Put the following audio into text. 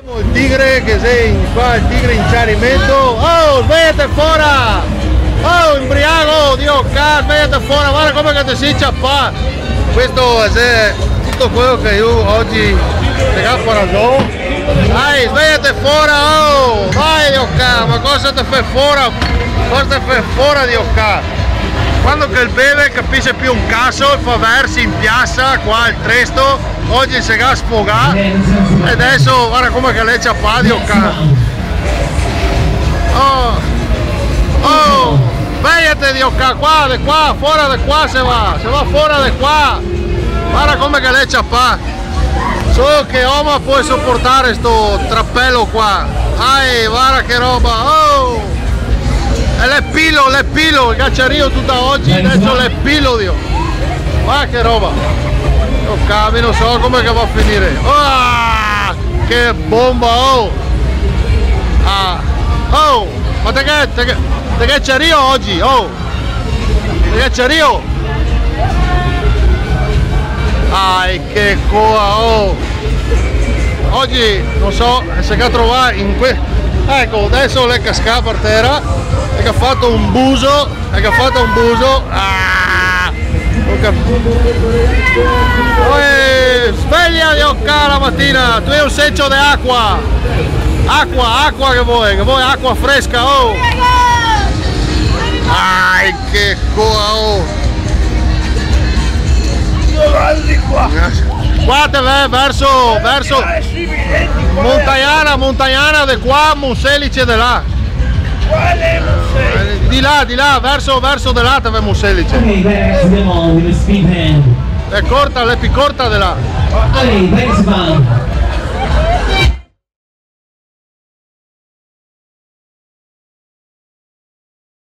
Il tigre che sei qua, il tigre in ciarimento. Oh, svegliate fuori! Oh, imbriaco, Dio cazzo, svegliate fuori, guarda come che ti si ciappa. Questo è tutto quello che io oggi ti capo ragione. Dai, svegliate fuori, oh! Vai, Dio cazzo, ma cosa ti fai fuori? Cosa ti fai fuori, Dio cazzo? Quando che il beve capisce più un cazzo, fa versi in piazza, qua il Tresto, oggi si va a sfogare e adesso guarda come che lei c'ha pa' Dio cazzo. Oh, svegliate Dio cazzo, qua, di qua, fuori di qua se va fuori di qua, guarda come che lei c'ha pa'. So che uomo puoi sopportare sto trappello qua, guarda che roba, oh! E le pilo, il cacciario tutta oggi, adesso le pilo, Dio. Ma che roba. Oh cavolo, non so come che va a finire. Oh, che bomba, oh. Oh, ma te cacciario oggi, oh. Te cacciario. Che coa, oh. Oggi, non so, se che trovare in ecco, adesso lei casca per terra e che ha fatto un buso, sveglia di occa la mattina, tu hai un seccio di acqua, acqua che vuoi acqua fresca, oh. Che coa, oh. Qua te vai verso Montagnana di qua, Monselice di là. Di là, verso di là te vai Monselice. È corta, è più corta di là.